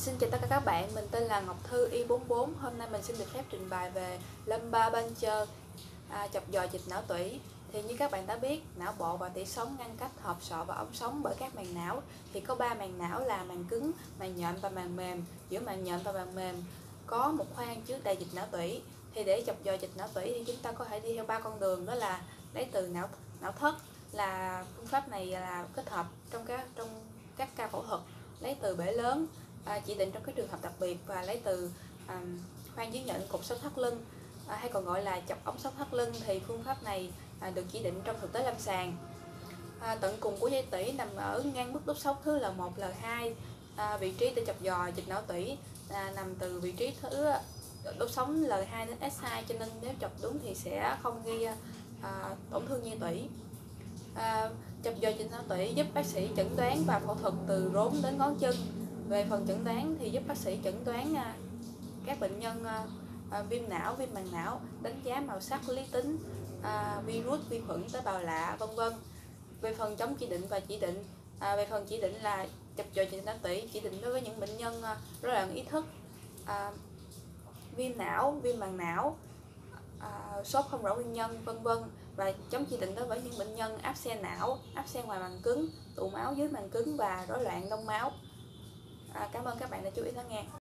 Xin chào tất cả các bạn, mình tên là Ngọc Thư Y44. Hôm nay mình xin được phép trình bày về lumbar puncture, chọc giò dịch não tủy. Thì như các bạn đã biết, não bộ và tủy sống ngăn cách hộp sọ và ống sống bởi các màng não. Thì có 3 màng não là màng cứng, màng nhện và màng mềm. Giữa màng nhện và màng mềm có một khoang chứa đầy dịch não tủy. Thì để chọc giò dịch não tủy thì chúng ta có thể đi theo 3 con đường, đó là lấy từ não thất, là phương pháp này là kết hợp trong các ca phẫu thuật, lấy từ bể lớn, chỉ định trong các trường hợp đặc biệt, và lấy từ khoang dưới nhện cột sống thắt lưng, hay còn gọi là chọc ống sống thắt lưng. Thì phương pháp này được chỉ định trong thực tế lâm sàng. Tận cùng của dây tủy nằm ở ngang mức đốt sống thứ L1, L2. Vị trí để chọc giò dịch não tủy nằm từ vị trí thứ đốt sống L2 đến S2, cho nên nếu chọc đúng thì sẽ không gây tổn thương dây tủy. Chọc giò dịch não tủy giúp bác sĩ chẩn đoán và phẫu thuật từ rốn đến ngón chân. Về phần chẩn đoán thì giúp bác sĩ chẩn đoán các bệnh nhân viêm não, viêm màng não, đánh giá màu sắc, lý tính, virus, vi khuẩn, tế bào lạ, vân vân. Về phần chống chỉ định và chỉ định, về phần chỉ định là chọc giò dịch não tủy chỉ định đối với những bệnh nhân rối loạn ý thức, viêm não, viêm màng não, sốt không rõ nguyên nhân, vân vân. Và chống chỉ định đối với những bệnh nhân áp xe não, áp xe ngoài màng cứng, tụ máu dưới màng cứng và rối loạn đông máu. Cảm ơn các bạn đã chú ý lắng nghe.